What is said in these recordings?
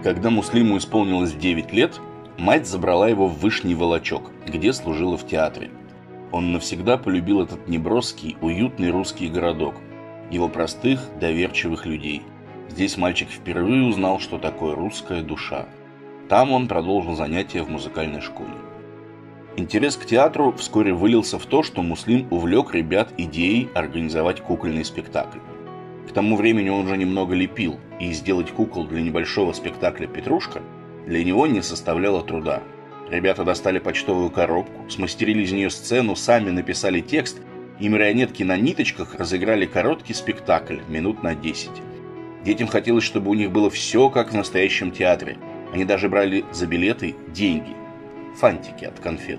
Когда Муслиму исполнилось 9 лет, мать забрала его в Вышний Волочок, где служила в театре. Он навсегда полюбил этот неброский, уютный русский городок, его простых, доверчивых людей. Здесь мальчик впервые узнал, что такое русская душа. Там он продолжил занятия в музыкальной школе. Интерес к театру вскоре вылился в то, что Муслим увлек ребят идеей организовать кукольный спектакль. К тому времени он уже немного лепил, и сделать кукол для небольшого спектакля «Петрушка» для него не составляло труда. Ребята достали почтовую коробку, смастерили из нее сцену, сами написали текст, и марионетки на ниточках разыграли короткий спектакль минут на 10. Детям хотелось, чтобы у них было все как в настоящем театре. Они даже брали за билеты деньги, фантики от конфет.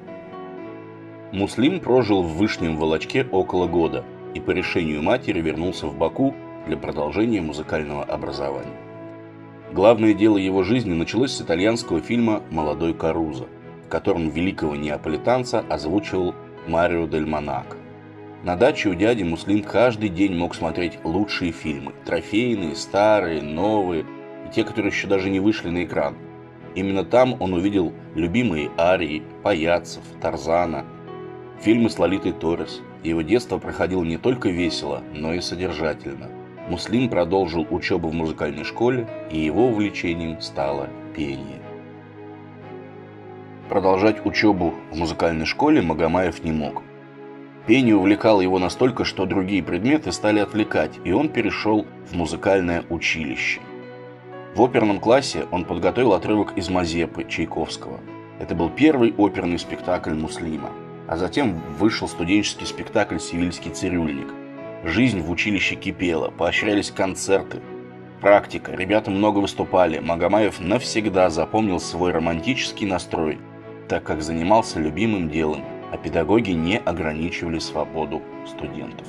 Муслим прожил в Вышнем Волочке около года и по решению матери вернулся в Баку для продолжения музыкального образования. Главное дело его жизни началось с итальянского фильма «Молодой Карузо», в котором великого неаполитанца озвучивал Марио дель Монако. На даче у дяди Муслим каждый день мог смотреть лучшие фильмы – трофейные, старые, новые и те, которые еще даже не вышли на экран. Именно там он увидел любимые арии, паяцев, Тарзана, фильмы с Лолитой Торрес. Его детство проходило не только весело, но и содержательно. Муслим продолжил учебу в музыкальной школе, и его увлечением стало пение. Продолжать учебу в музыкальной школе Магомаев не мог. Пение увлекало его настолько, что другие предметы стали отвлекать, и он перешел в музыкальное училище. В оперном классе он подготовил отрывок из «Мазепы» Чайковского. Это был первый оперный спектакль Муслима. А затем вышел студенческий спектакль «Севильский цирюльник». Жизнь в училище кипела, поощрялись концерты, практика, ребята много выступали. Магомаев навсегда запомнил свой романтический настрой, так как занимался любимым делом, а педагоги не ограничивали свободу студентов.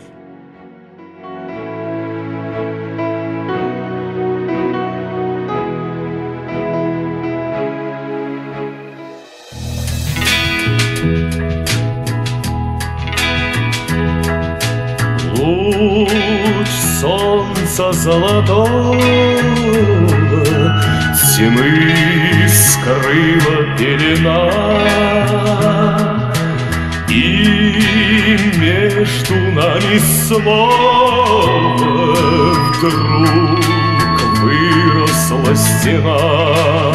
Луч солнца золотого тьмы скрыла пелена, и между нами снова вдруг выросла стена.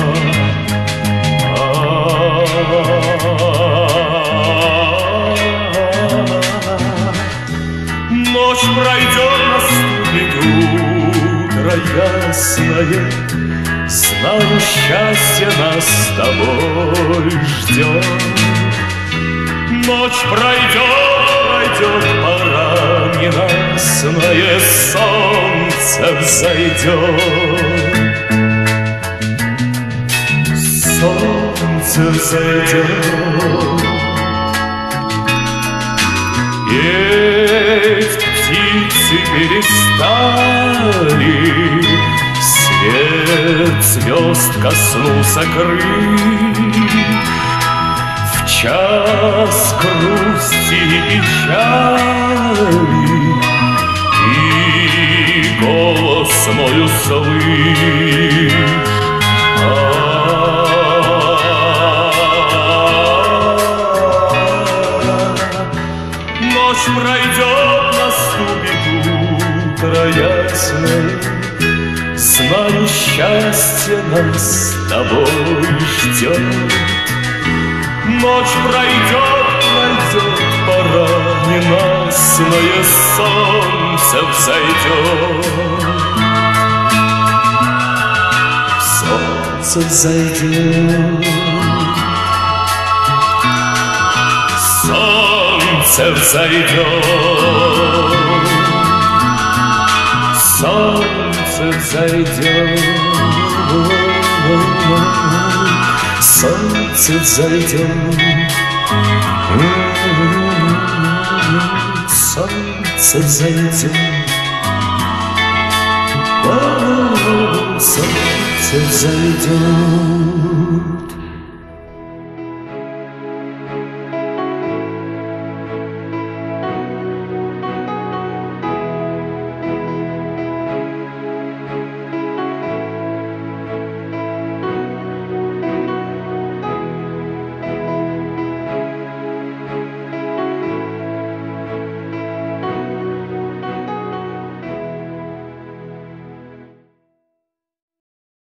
Ночь пройдет, наступит утро ясное, знаю, счастье нас с тобой ждет. Ночь пройдет, пора ненастное, солнце взойдет. Солнце взойдет. Петь птицы перестали, свет звезд коснулся крыль. В час грусти и печали и голос мой услышь. Ночь пройдет, наступит утро ясное, знаю, счастье нас с тобой ждет. Ночь пройдет, пора ненастное, солнце взойдет. Солнце взойдет. Солнце взойдет. Солнце взойдет. Солнце взойдет. Солнце взойдет. Солнце взойдет.